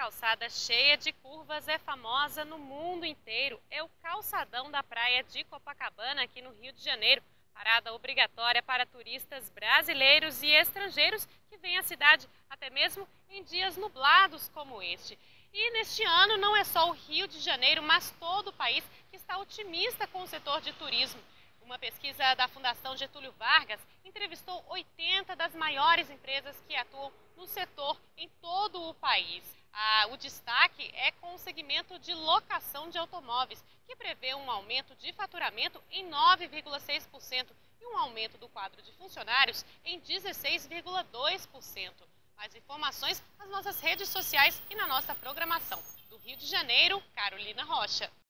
calçada cheia de curvas é famosa no mundo inteiro. É o calçadão da praia de Copacabana, aqui no Rio de Janeiro. Parada obrigatória para turistas brasileiros e estrangeiros que vêm à cidade até mesmo em dias nublados como este. E neste ano não é só o Rio de Janeiro, mas todo o país que está otimista com o setor de turismo. Uma pesquisa da Fundação Getúlio Vargas entrevistou 80 das maiores empresas que atuam no setor em todo o país. O destaque é com o segmento de locação de automóveis, que prevê um aumento de faturamento em 9,6% e um aumento do quadro de funcionários em 16,2%. Mais informações nas nossas redes sociais e na nossa programação. Do Rio de Janeiro, Carolina Rocha.